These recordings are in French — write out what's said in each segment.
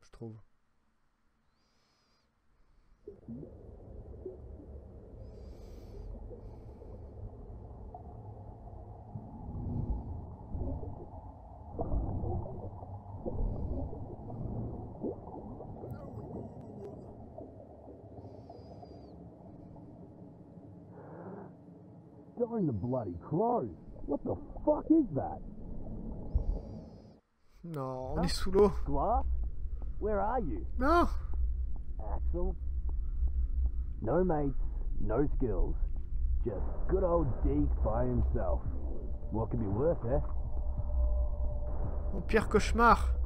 je trouve. Darn the bloody crows. What the fuck is that? Non, on est sous l'eau. Glass? Where are you? Non. Axel? No mates, no skills. Just good old Deke by himself. What could be worse, eh? Mon pire cauchemar.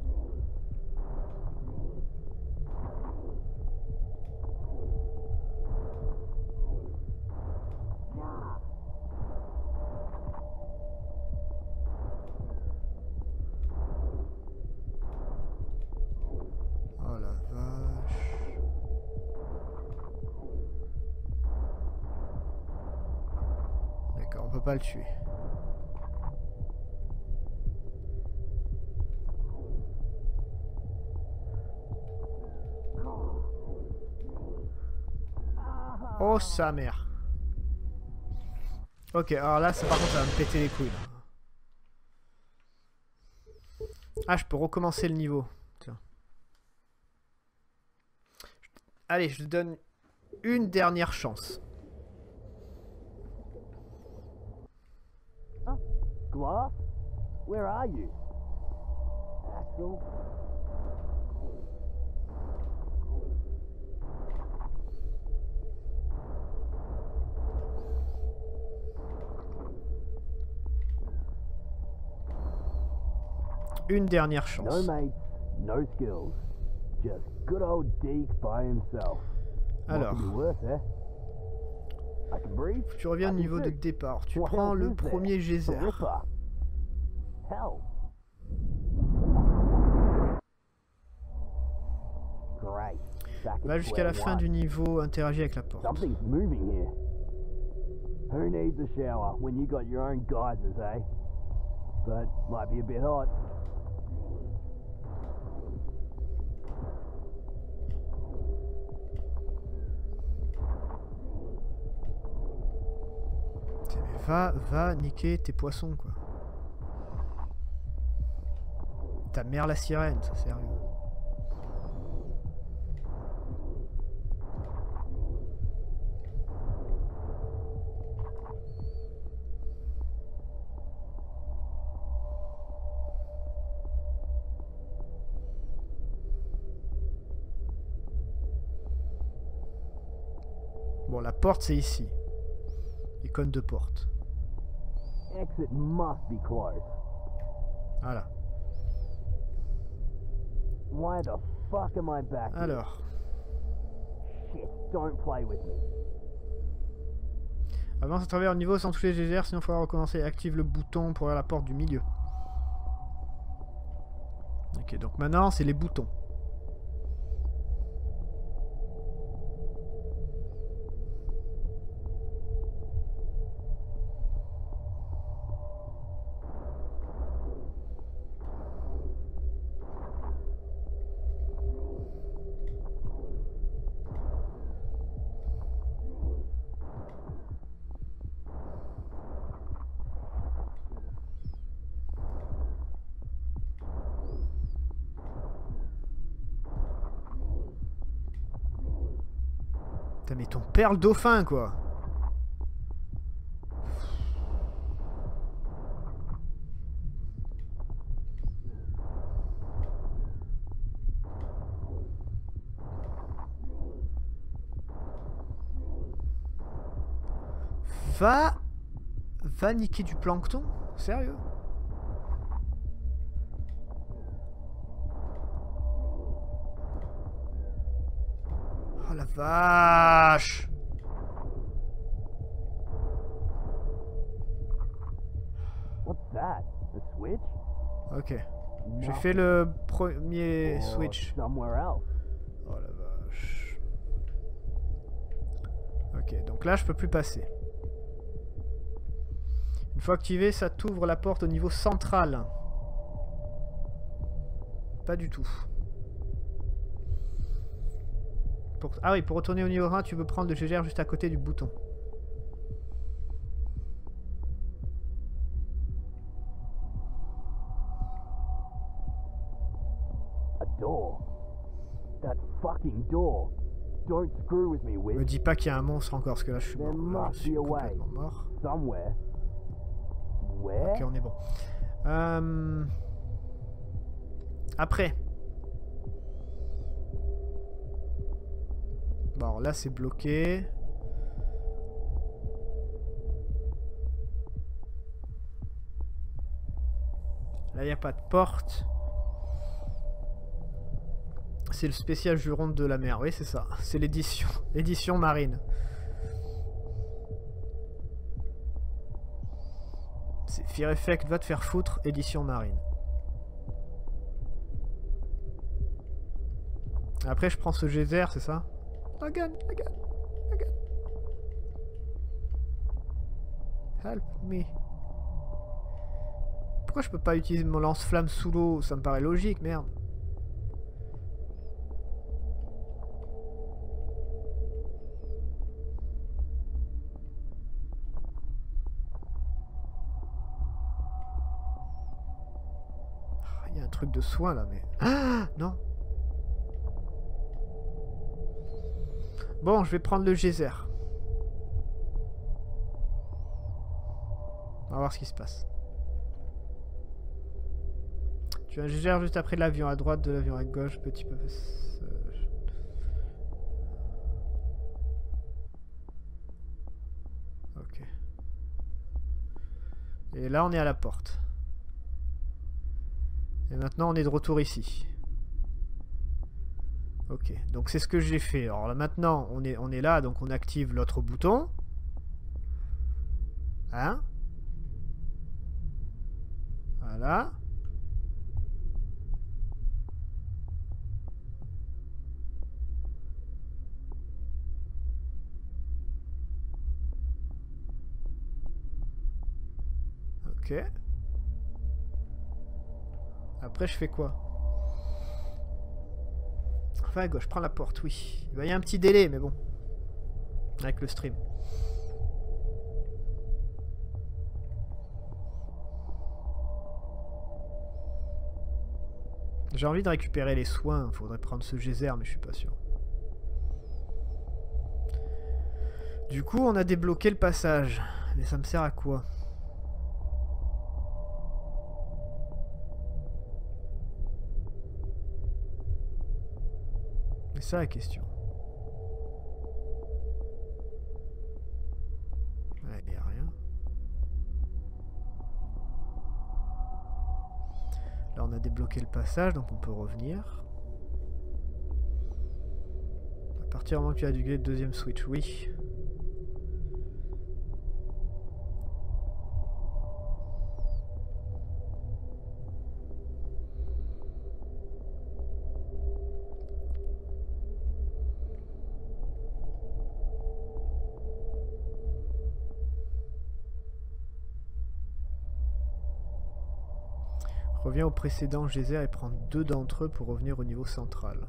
Oh la vache. D'accord, on peut pas le tuer. Oh sa mère. Ok, alors là, par contre, ça va me péter les couilles. Là. Ah, je peux recommencer le niveau. Tiens. Allez, je te donne une dernière chance. Glass? Where are you? Axel? Une dernière No chance. mates, no skills. Just good old Deke by himself. What Alors, could be worse, eh? I can breathe. tu reviens au I can niveau de see. départ. Tu What prends else le is there? premier The geyser. Ripper. Hell. Great. Back Va at jusqu'à la square fin one. du niveau, interagis avec la porte. Something's moving here. Who needs a shower when you got your own geysers, eh? But might be a bit hot. Mais va niquer tes poissons, quoi. Ta mère la sirène, ça sérieux. Bon, la porte, c'est ici. Icône de porte. Exit must be close. Voilà. Why the fuck am I back here? Alors, Shit, don't play with me. avance à travers le niveau sans toucher les geysers, sinon il faudra recommencer. Active le bouton pour ouvrir la porte du milieu. Ok, donc maintenant, c'est les boutons. Putain, mais ton père le dauphin, quoi. Va niquer du plancton? Sérieux? Oh la vache! What's that? The switch? Ok. J'ai fait le premier Or switch. somewhere else. Oh la vache. Ok, donc là je peux plus passer. Une fois activé, ça t'ouvre la porte au niveau central. Pas du tout. Ah oui, pour retourner au niveau 1, tu veux prendre le GGR juste à côté du bouton. A door. That fucking door. Don't screw with me, Me Wiz. dis pas qu'il y a un monstre encore, parce que là je suis There mort. Là, je must suis be a way. complètement mort. Somewhere. Where? Ok, on est bon. Après. Bon, là c'est bloqué. Là il n'y a pas de porte. C'est le spécial juron de la mer, oui c'est ça. C'est l'édition. Édition marine. C'est Fear Effect, va te faire foutre, édition marine. Après je prends ce geyser, c'est ça? Again. Help me. Pourquoi je peux pas utiliser mon lance-flamme sous l'eau? Ça me paraît logique, merde. Il y a un truc de soin là, mais... Ah non. Bon, je vais prendre le geyser. On va voir ce qui se passe. Tu as un geyser juste après l'avion, à droite de l'avion, à gauche, petit peu... Ok. Et là, on est à la porte. Et maintenant, on est de retour ici. Ok, donc c'est ce que j'ai fait. Alors là, maintenant, on est là, donc on active l'autre bouton. Hein? Voilà. Ok. Après, je fais quoi? Enfin, à gauche, je prends la porte, oui. Il y a un petit délai, mais bon. Avec le stream. J'ai envie de récupérer les soins. Faudrait prendre ce geyser, mais je suis pas sûr. Du coup, on a débloqué le passage. Mais ça me sert à quoi? C'est ça la question. Ouais, il n'y a rien. Là, on a débloqué le passage, donc on peut revenir. À partir du moment que tu as débloqué le deuxième switch, oui. Reviens au précédent geyser et prends 2 d'entre eux pour revenir au niveau central.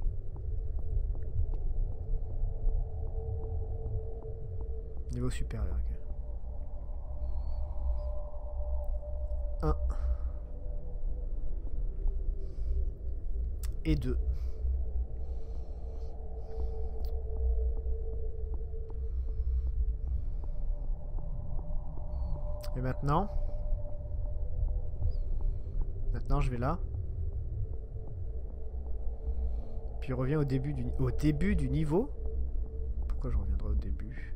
Niveau supérieur. Okay. 1. Et 2. Et maintenant? Maintenant, je vais là. Puis je reviens au début du niveau. Pourquoi je reviendrai au début?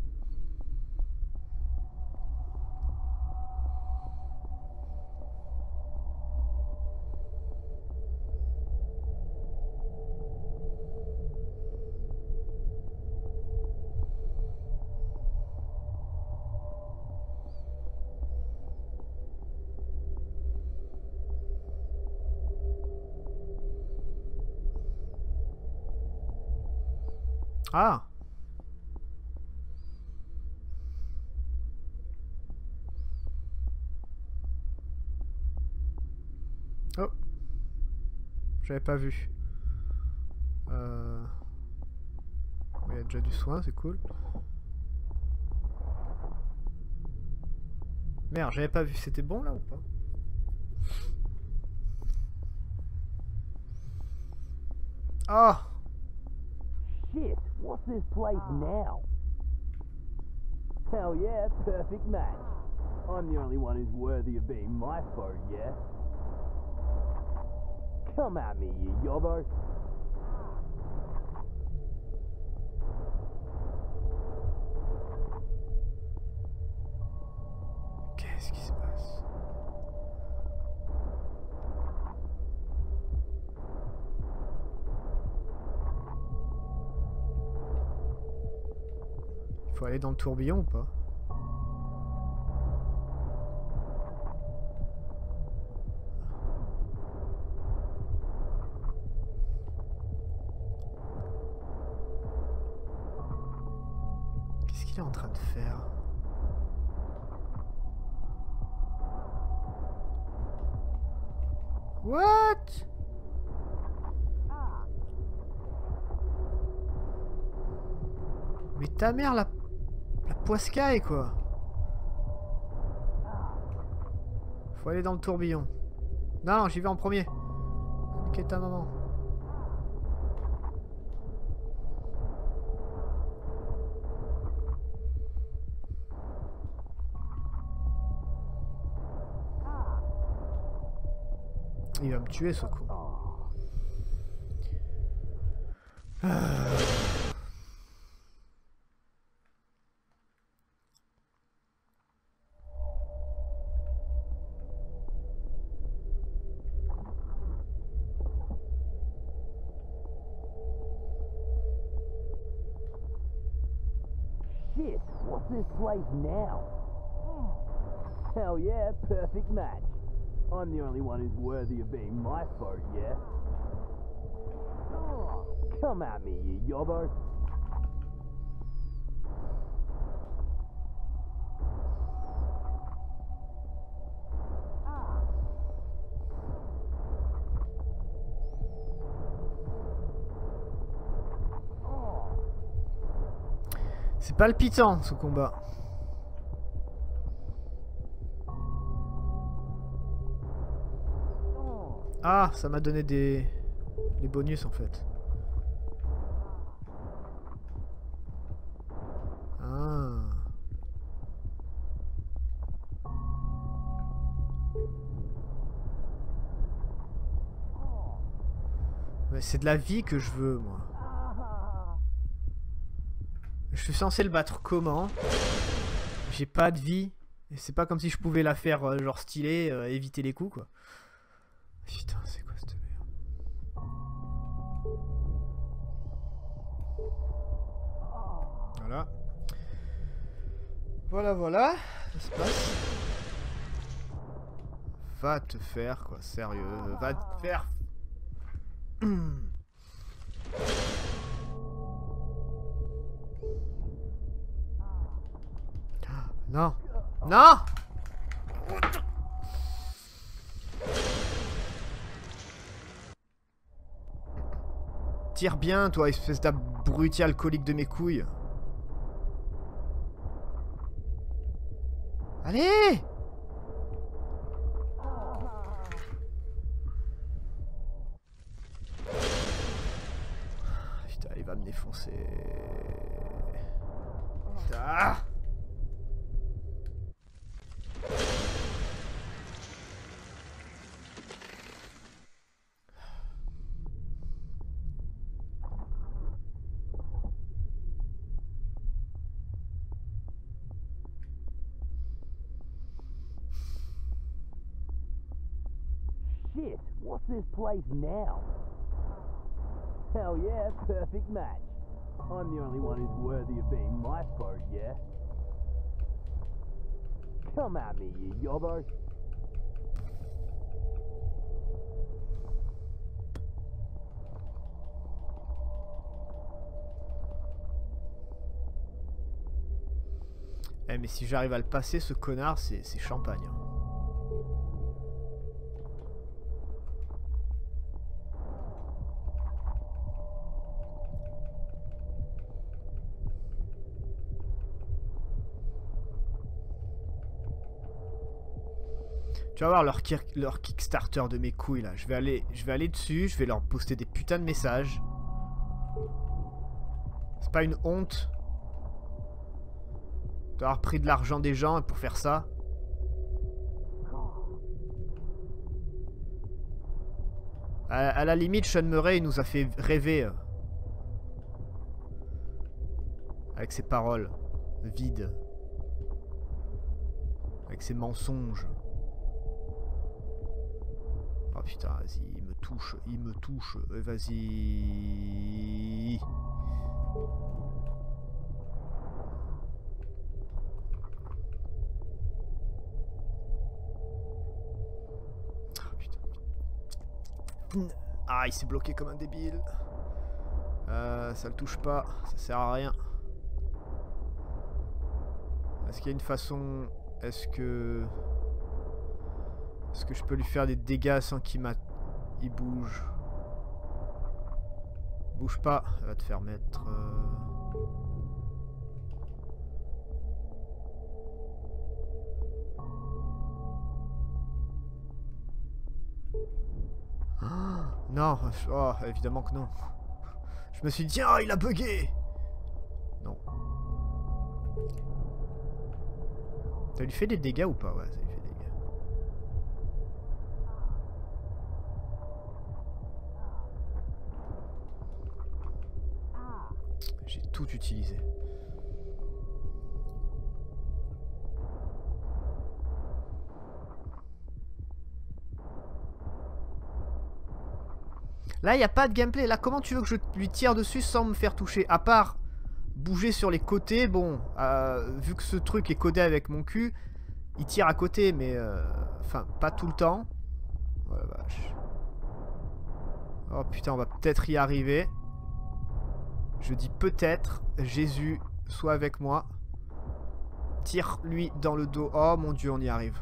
Ah! Oh! J'avais pas vu. a déjà du soin, c'est cool. Merde, j'avais pas vu, c'était bon là ou pas? Ah! Shit, what's this place now? Hell yeah, perfect match. I'm the only one who's worthy of being my foe, yeah? Come at me, you yobbo. Qu'est-ce qui se passe? Il faut aller dans le tourbillon ou pas? Qu'est-ce qu'il est en train de faire? What? Mais ta mère, la poiscaille quoi. Faut aller dans le tourbillon. Non, j'y vais en premier. Ok, ta maman. Il va me tuer ce con. Shit, what's this place now? Hell yeah, perfect match. I'm the only one who's worthy of being my foe, yeah? Come at me, you yobbo. C'est palpitant ce combat. Ah, ça m'a donné des bonus en fait. Ah. Mais c'est de la vie que je veux, moi. Je suis censé le battre comment? J'ai pas de vie. Et c'est pas comme si je pouvais la faire genre stylée, éviter les coups quoi. Putain, c'est quoi cette merde? Voilà. Voilà, voilà. Ça se passe. Va te faire quoi, sérieux. Va te faire. Non. Non. Tire bien, toi, espèce d'abruti alcoolique de mes couilles. Allez! Putain, il va me défoncer. Putain. Shit, what's this place now? Hell yeah, perfect match. I'm the only one who's worthy of being my foe, yeah? Come at me, you yobbo. Eh mais si j'arrive à le passer, ce connard, c'est champagne. Hein. Tu vas voir leur Kickstarter de mes couilles là. Je vais aller dessus, je vais leur poster des putains de messages. C'est pas une honte d'avoir pris de l'argent des gens pour faire ça. À la limite, Sean Murray nous a fait rêver. Avec ses paroles vides. Avec ses mensonges. Oh putain, vas-y, il me touche, vas-y. Oh putain. Ah, il s'est bloqué comme un débile. Ça le touche pas, ça sert à rien. Est-ce qu'il y a une façon... Est-ce que je peux lui faire des dégâts sans qu'il bouge? Bouge pas, elle va te faire mettre... Non, oh, évidemment que non. Je me suis dit, oh, il a bugué. Non. Ça lui fait des dégâts ou pas? Ouais, ça lui fait des dégâts. J'ai tout utilisé. Là, il n'y a pas de gameplay. Là, comment tu veux que je lui tire dessus sans me faire toucher? À part bouger sur les côtés. Bon, vu que ce truc est codé avec mon cul, il tire à côté, mais... Enfin, pas tout le temps. Oh la vache. Oh putain, on va peut-être y arriver. Je dis peut-être. Jésus, sois avec moi. Tire-lui dans le dos. Oh mon Dieu, on y arrive.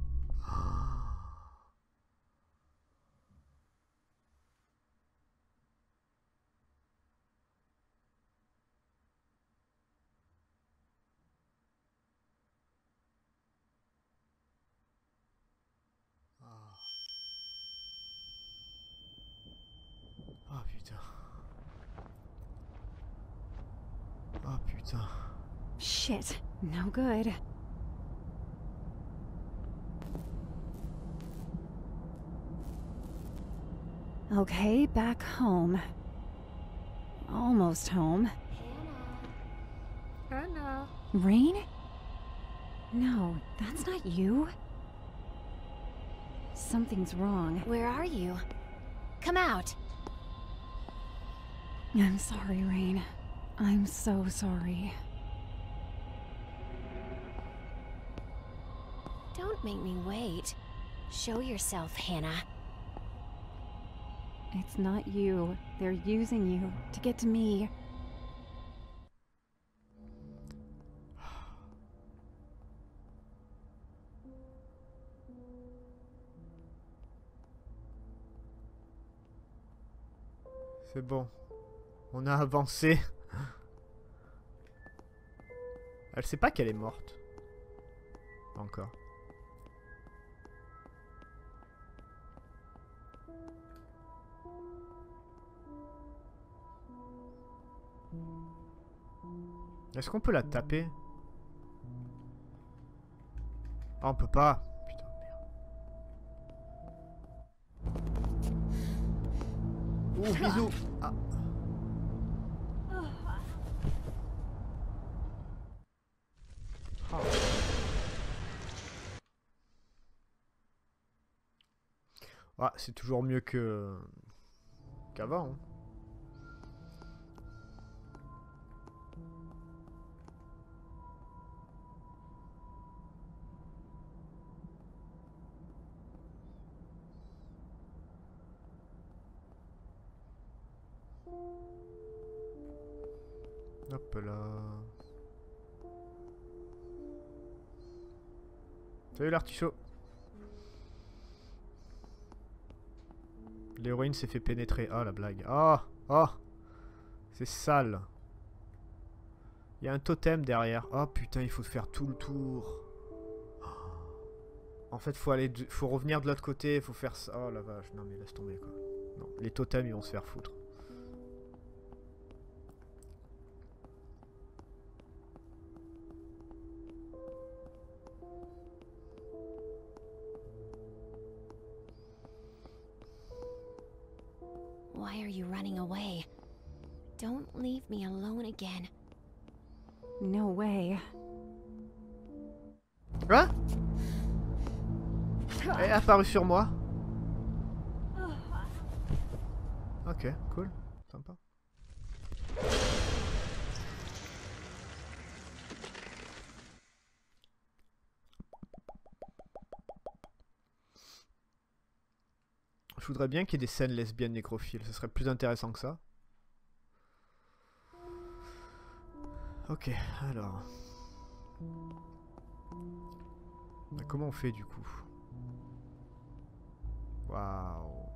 Oh putain. Oh putain. Shit, no good. Okay, back home. Almost home. Hannah. Rain? No, that's not you. Something's wrong. Where are you? Come out. I'm sorry, Rain. I'm so sorry. Don't make me wait. Show yourself, Hannah. It's not you. They're using you to get to me. C'est bon. On a avancé. Elle sait pas qu'elle est morte. Pas encore. Est-ce qu'on peut la taper? Ah, on peut pas. Putain, merde. Ouh, bisous. Ah. Oh. Ah, c'est toujours mieux qu'avant. Hein. Hop là. Salut l'artichaut. L'héroïne s'est fait pénétrer. Ah la blague. Ah, oh, c'est sale. Il y a un totem derrière. Oh putain, il faut faire tout le tour. En fait, faut revenir de l'autre côté, faut faire ça. Oh la vache, non mais laisse tomber quoi. Non, les totems ils vont se faire foutre. Why are you running away? Don't leave me alone again. No way. Quoi? Elle est apparue sur moi. Ok, cool, sympa. Je voudrais bien qu'il y ait des scènes lesbiennes nécrophiles, ce serait plus intéressant que ça. Ok, alors... Comment on fait du coup? Waouh.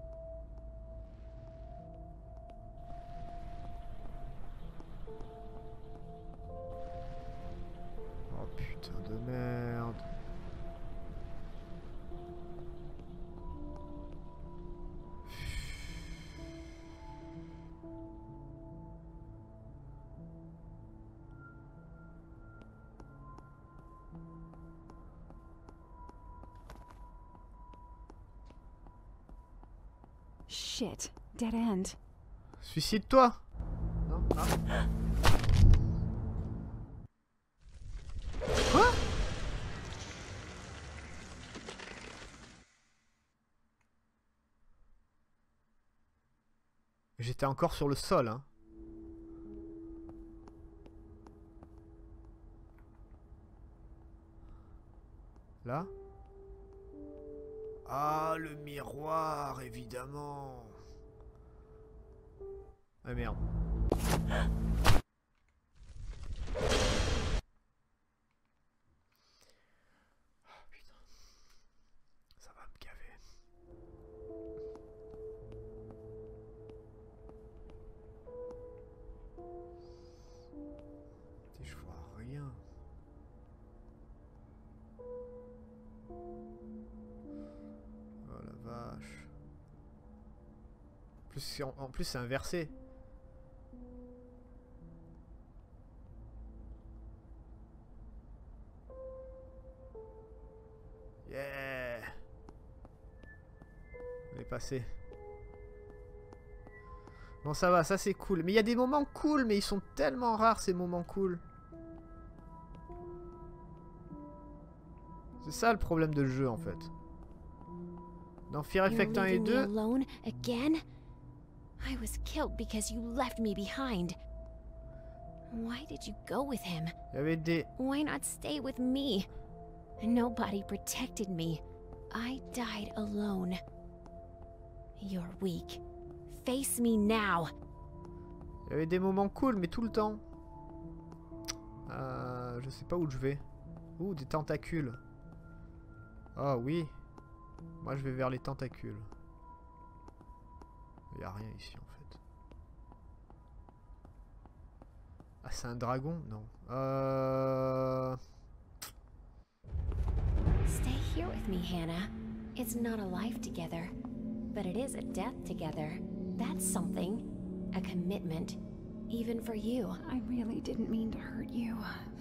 Oh putain de merde. Shit. Dead end. Suicide-toi. Non? Ah. Quoi? J'étais encore sur le sol, hein. Là? Ah, le miroir, évidemment. Ah merde. Ah putain. Ça va me gaver. Je vois rien. Oh la vache. En plus c'est inversé. Yeah. On est passé. Bon ça va, ça c'est cool. Mais il y a des moments cool, mais ils sont tellement rares ces moments cool. C'est ça le problème de jeu en fait. Dans Fear Effect 1 et 2... alone again? I was killed because you left me behind. Why did you go with him? Il y avait des... Why not stay with me? Nobody protected me. I died alone. You're weak. Face me now. Il y avait des moments cool, mais tout le temps. Je sais pas où je vais. Ouh, des tentacules. Ah oui. Moi, je vais vers les tentacules. Il n'y a rien ici, en fait. Ah, c'est un dragon? Non. Stay here with me, Hannah. It's not a life together, but it is a death together. That's something. A commitment. Even for you. I really didn't mean to hurt you.